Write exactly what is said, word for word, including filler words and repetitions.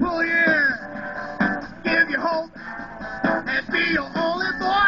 pull you in, give you hope, and be your only boy.